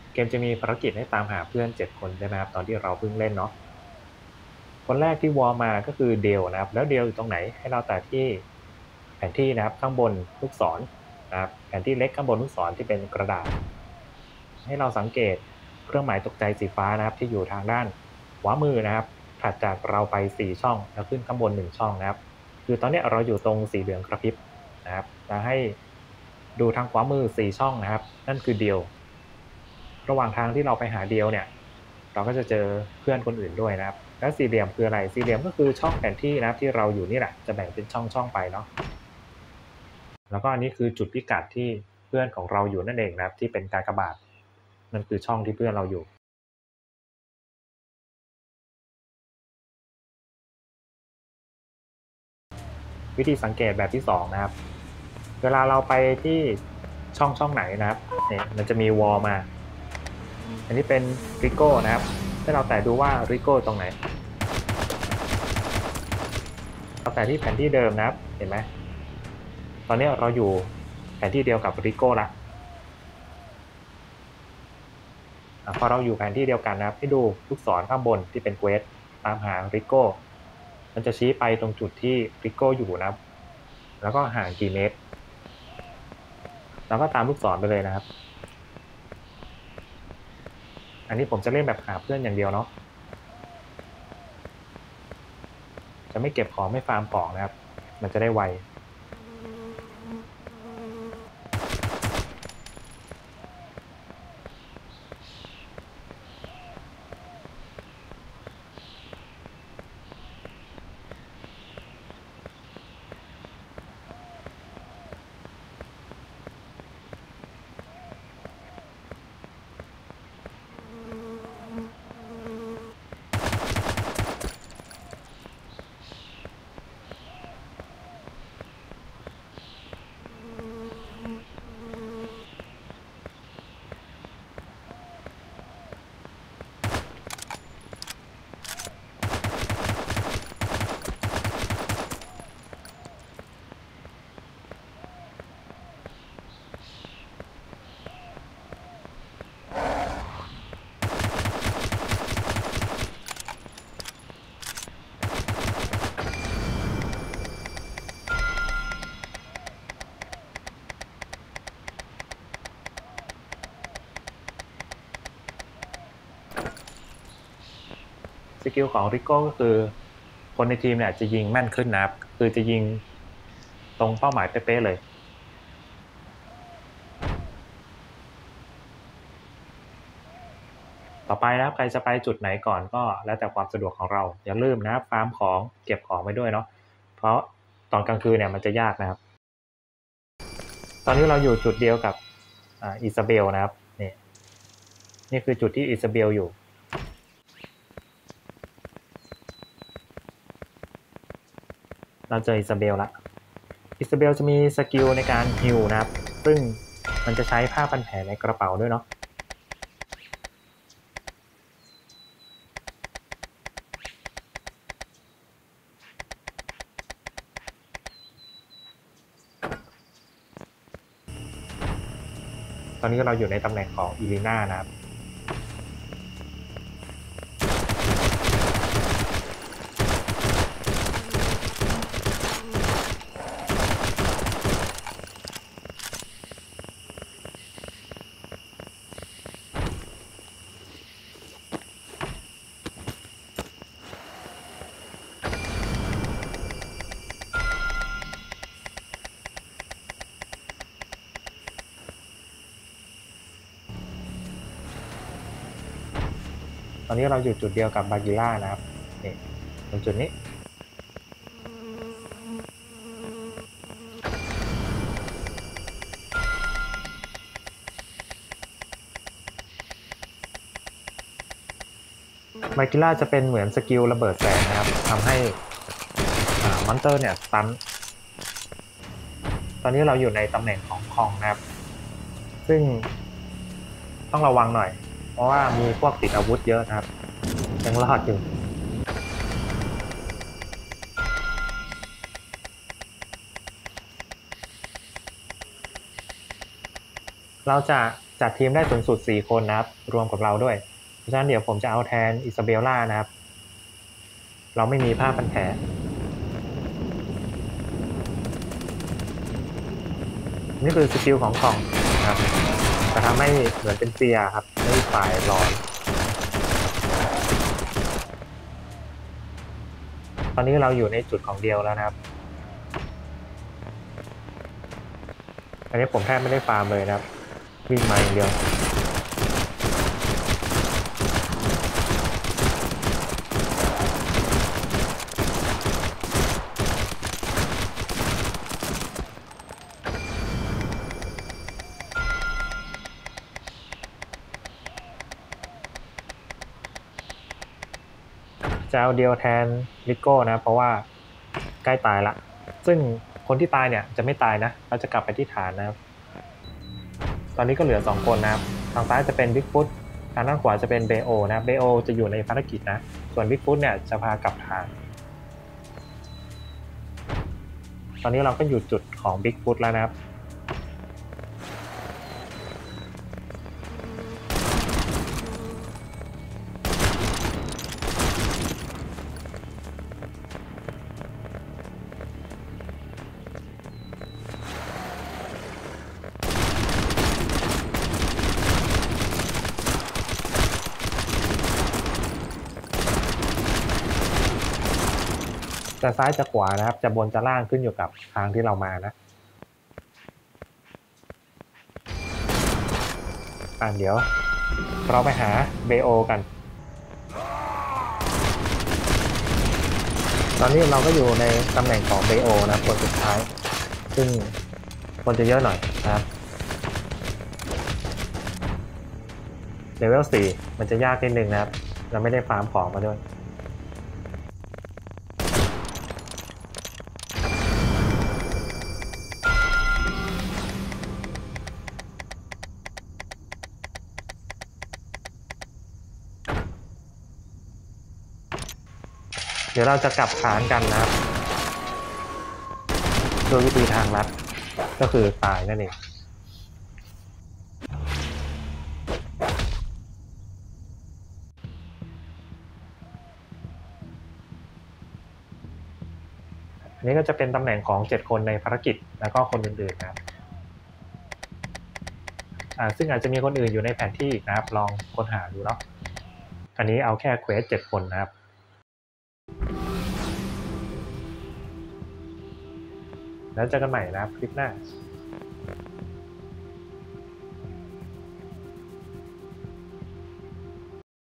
เกมจะมีภารกิจให้ตามหาเพื่อน7คนใช่ไหมครับตอนที่เราเพิ่งเล่นเนาะคนแรกที่วอลมาก็คือเดลนะครับแล้วเดลอยู่ตรงไหนให้เราแต่ที่แผนที่นะครับข้างบนลูกศรนะครับแผนที่เล็กข้างบนลูกศรที่เป็นกระดาษให้เราสังเกตเครื่องหมายตกใจสีฟ้านะครับที่อยู่ทางด้านขวามือนะครับถัดจากเราไป4ช่องแล้วขึ้นข้างบน1ช่องนะครับคือตอนนี้เราอยู่ตรงสีเหลืองกระพริบนะครับจะให้ดูทางขวามือ4ช่องนะครับนั่นคือเดียวระหว่างทางที่เราไปหาเดียวเนี่ยเราก็จะเจอเพื่อนคนอื่นด้วยนะครับแล้วสี่เหลี่ยมคืออะไรสี่เหลี่ยมก็คือช่องแผนที่นะครับที่เราอยู่นี่แหละจะแบ่งเป็นช่องไปเนาะแล้วก็อันนี้คือจุดพิกัดที่เพื่อนของเราอยู่นั่นเองนะครับที่เป็นกากบาทนั่นคือช่องที่เพื่อนเราอยู่วิธีสังเกตแบบที่2นะครับเวลาเราไปที่ช่องไหนนะครับเนี่ยมันจะมีวอลมาอันนี้เป็นริโก้นะครับให้เราแตะดูว่าริโก้ตรงไหนเราแตะที่แผนที่เดิมนะครับเห็นไหมตอนนี้เราอยู่แผนที่เดียวกับริโก้ละพอเราอยู่แผนที่เดียวกันนะครับให้ดูลูกศรข้างบนที่เป็นเควสตามหาริโก้มันจะชี้ไปตรงจุดที่ริโก้อยู่นะครับแล้วก็ห่างกี่เมตรเราก็ตามลูกศรไปเลยนะครับอันนี้ผมจะเล่นแบบหาเพื่อนอย่างเดียวเนาะจะไม่เก็บของไม่ฟาร์มของนะครับมันจะได้ไว สกิลของริโก้ก็คือคนในทีมเนี่ยจะยิงแม่นขึ้นนะครับคือจะยิงตรงเป้าหมายเป๊ะๆเลยต่อไปนะครับใครจะไปจุดไหนก่อนก็แล้วแต่ความสะดวกของเราอย่าลืมนะครับฟาร์มของเก็บของไว้ด้วยเนาะเพราะตอนกลางคืนเนี่ยมันจะยากนะครับตอนนี้เราอยู่จุดเดียวกับอิซาเบลนะครับนี่คือจุดที่อิซาเบลอยู่เราเจออิซาเบลละอิซาเบลจะมีสกิลในการฮิลนะครับซึ่งมันจะใช้ผ้าพันแผลในกระเป๋าด้วยเนาะ ตอนนี้เราอยู่ในตำแหน่งของอีลีน่านะครับตอนนี้เราอยู่จุดเดียวกับบากิล่านะครับนี่ตรงจุดนี้บากิล่าจะเป็นเหมือนสกิลระเบิดแสงนะครับทำให้มอนเตอร์เนี่ยสตันตอนนี้เราอยู่ในตำแหน่งของคองนะครับซึ่งต้องระวังหน่อยเพราะว่ามีพวกติดอาวุธเยอะนะครับยังรอดอยู่เราจะจัดทีมได้สูงสุด4คนนะครับรวมกับเราด้วยเพราะฉะนั้นเดี๋ยวผมจะเอาแทนอิซาเบลล่านะครับเราไม่มีผ้าพันแผลนี่คือสกิลของกล่องนะครับจะทำให้เหมือนเป็นเปียครับไม่ฝ่ายลอยตอนนี้เราอยู่ในจุดของเดียวแล้วนะครับอันนี้ผมแทบไม่ได้ฟาร์มเลยนะครับวิ่งมาอย่างเดียวจะเอาเดียวแทนลิโก้นะเพราะว่าใกล้ตายละซึ่งคนที่ตายเนี่ยจะไม่ตายนะเราจะกลับไปที่ฐานนะครับตอนนี้ก็เหลือ2คนนะครับทางซ้ายจะเป็นบิ๊กฟุตทางด้านขวาจะเป็นเบโอนะเบโอจะอยู่ในภารกิจนะส่วนบิ๊กฟุตเนี่ยจะพากลับฐานตอนนี้เราก็อยู่จุดของบิ๊กฟุตแล้วนะครับจะซ้ายจะขวานะครับจะบนจะล่างขึ้นอยู่กับทางที่เรามานะเดี๋ยวเราไปหาเบโอกันตอนนี้เราก็อยู่ในตำแหน่งของเบโอนะคนสุดท้ายซึ่งคนจะเยอะหน่อยนะครับเลเวล4มันจะยากนิดนึงนะครับเราไม่ได้ฟาร์มของมาด้วยเดี๋ยวเราจะกลับฐานกันนะครับโดยวิธีทางลัดก็คือตายนั่นเองอันนี้ก็จะเป็นตำแหน่งของ7คนในภารกิจแล้วก็คนอื่นๆนะครับซึ่งอาจจะมีคนอื่นอยู่ในแผนที่นะครับลองค้นหาดูเนาะอันนี้เอาแค่เควส7คนนะครับแล้วเจอกันใหม่นะครับคลิปหน้า